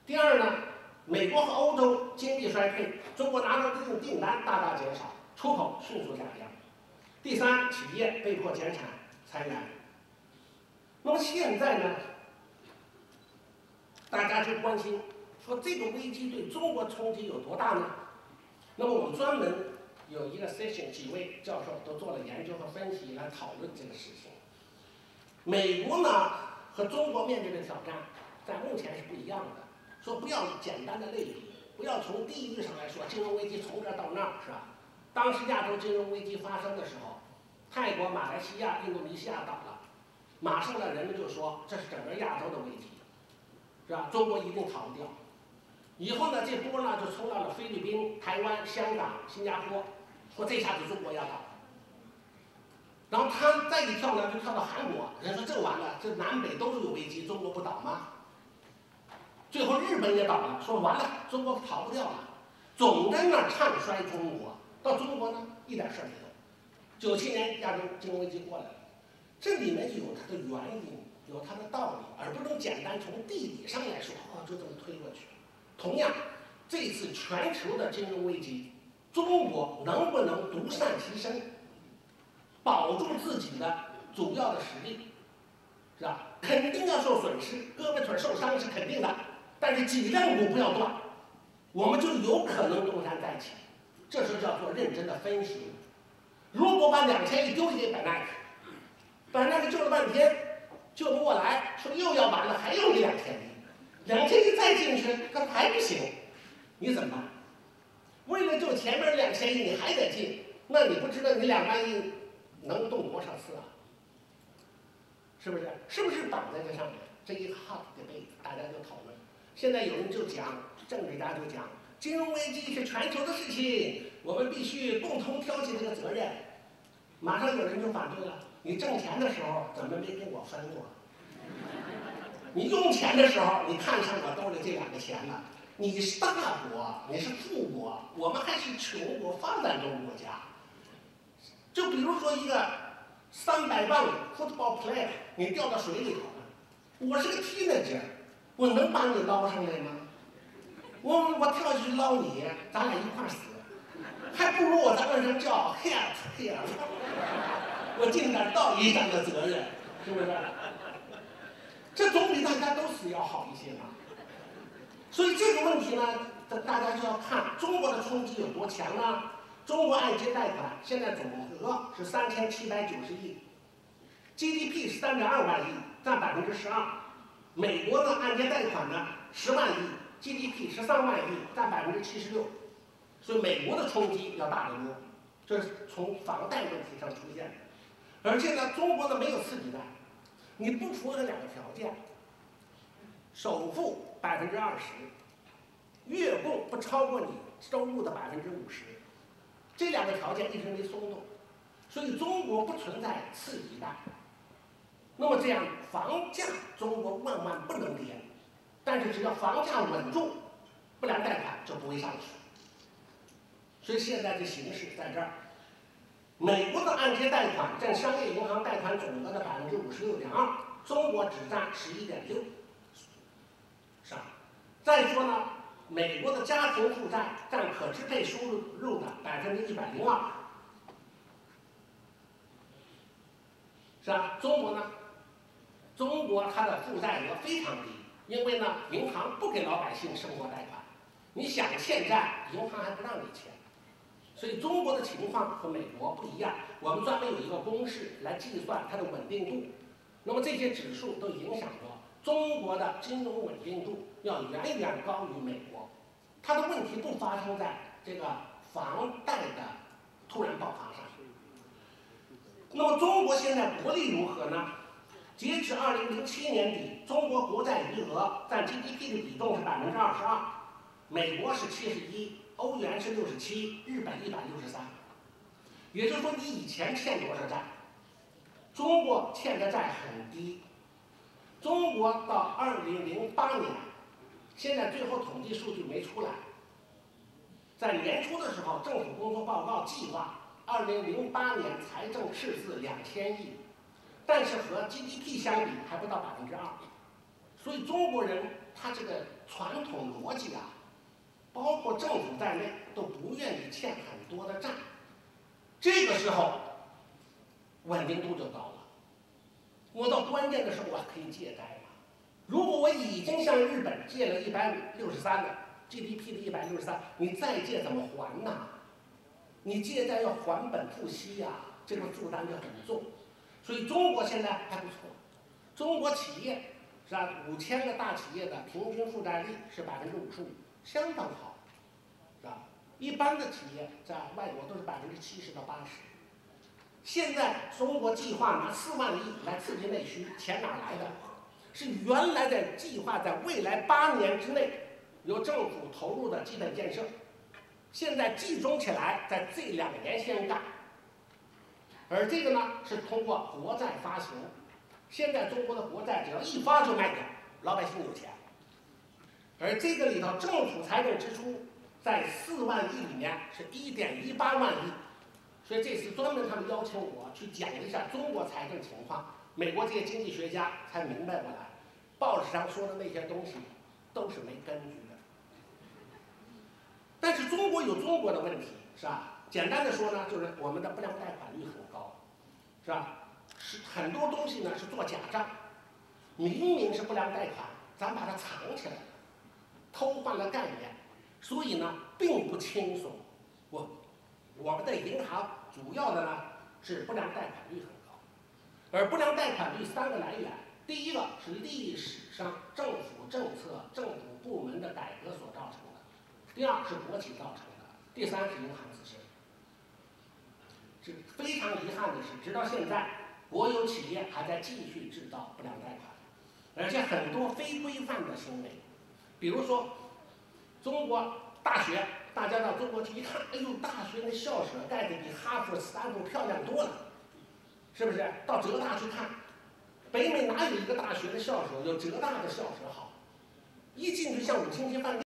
第二呢，美国和欧洲经济衰退，中国拿到的订单大大减少，出口迅速下降。第三，企业被迫减产裁员。那么现在呢，大家就关心说这个危机对中国冲击有多大呢？那么我们专门有一个 session， 几位教授都做了研究和分析来讨论这个事情。美国呢和中国面对的挑战，在目前是不一样的。说不要简单的类比，不要从地域上来说，金融危机从这儿到那儿，是吧？当时亚洲金融危机发生的时候，泰国、马来西亚、印度尼西亚倒了，马上呢人们就说这是整个亚洲的危机，是吧？中国一定逃不掉。以后呢，这波呢就冲到了菲律宾、台湾、香港、新加坡，说这下子中国要倒了。然后他再一跳呢，就跳到韩国，人说这完了，这南北都有危机，中国不倒吗？最后日本也倒了，说完了，中国逃不掉了，总在那儿唱衰中国。到中国呢，一点事儿没有。97年亚洲金融危机过来了，这里面有它的原因，有它的道理，而不能简单从地理上来说，就这么推过去。同样，这次全球的金融危机，中国能不能独善其身，保住自己的主要的实力，是吧？肯定要受损失，胳膊腿受伤是肯定的，但是脊梁骨不要断，我们就有可能东山再起。这是叫做认真的分析。如果把2000亿丢给本奈克，本奈克救了半天救不过来，说又要完了，还有你2000亿，2000亿再进去，他还不行，你怎么办？为了救前面2000亿，你还得进，那你不知道你2万亿能动多少次啊？是不是？是不是绑在这上面？这一 hot debate， 大家就讨论。现在有人就讲，政治家就讲，金融危机是全球的事情，我们必须共同挑起这个责任。马上有人就反对了，你挣钱的时候怎么没给我分过？你用钱的时候，你看上我兜里这2个钱了。你是大国，你是富国，我们还是穷国、发展中国家。就比如说一个300磅 football player， 你掉到水里头了，我是个 tenured， 我能把你捞上来吗？我跳下去捞你，咱俩一块儿死，还不如我在岸上叫 help， 我尽点道义上的责任，是不是？这总比大家都死要好一些嘛。所以这个问题呢，大家就要看中国的冲击有多强呢？中国按揭贷款现在总额是3790亿 ，GDP 是3.2万亿，占12%。美国的按揭贷款呢10万亿 ，GDP 13万亿，占76%。所以美国的冲击要大得多，这是从房贷问题上出现的。而且呢，中国呢没有刺激贷，你不符合2个条件：首付20%，月供不超过你收入的50%。这2个条件一直没松动，所以中国不存在次级贷。那么这样房价中国万万不能跌，但是只要房价稳住，不良贷款就不会上去。所以现在这形势在这儿，美国的按揭贷款占商业银行贷款总额的56.2%，中国只占11.6%，是吧？再说呢，美国的家庭负债占可支配收入的102%，是吧？中国呢？中国它的负债额非常低，因为呢，银行不给老百姓生活贷款，你想欠债，银行还不让你欠。所以中国的情况和美国不一样，我们专门有一个公式来计算它的稳定度。那么这些指数都影响着中国的金融稳定度要远远高于美国。它的问题不发生在这个房贷的突然爆发上。那么中国现在国力如何呢？截至2007年底，中国国债余额占 GDP 的比重是22%，美国是71%，欧元是67%，日本163%。也就是说，你以前欠多少债？中国欠的债很低。中国到2008年，现在最后统计数据没出来，在年初的时候，政府工作报告计划2008年财政赤字2000亿，但是和 GDP 相比还不到2%。所以中国人他这个传统逻辑啊，包括政府在内都不愿意欠很多的债，这个时候稳定度就高了。我到关键的时候我可以借债吗？如果我已经向日本借了163的 GDP 的163，你再借怎么还呢？你借债要还本付息呀，这个负担就很重。所以中国现在还不错，中国企业是吧？5000个大企业的平均负债率是55%，相当好，是吧？一般的企业在外国都是70%到80%。现在中国计划拿4万亿来刺激内需，钱哪来的？是原来在计划在未来8年之内由政府投入的基本建设，现在集中起来在这2年先干。而这个呢是通过国债发行，现在中国的国债只要一发就卖掉，老百姓有钱。而这个里头政府财政支出在4万亿里面是1.18万亿，所以这次专门他们邀请我去讲一下中国财政情况，美国这些经济学家才明白过来，报纸上说的那些东西都是没根据的。但是中国有中国的问题，是吧？简单的说呢，就是我们的不良贷款率很高，是吧？是很多东西呢是做假账，明明是不良贷款，咱把它藏起来了，偷换了概念，所以呢并不轻松。我们的银行主要的呢是不良贷款率很高，而不良贷款率3个来源，第一个是历史上政府政策、政府部门的改革所造成的，第二是国企造成的，第三是银行自身。是非常遗憾的是，直到现在，国有企业还在继续制造不良贷款，而且很多非规范的行为，比如说中国大学，大家到中国去一看，哎呦，大学那校舍盖得比哈佛、斯坦福漂亮多了，是不是？到浙大去看，北美哪有一个大学的校舍有浙大的校舍好？一进去像5星级饭店。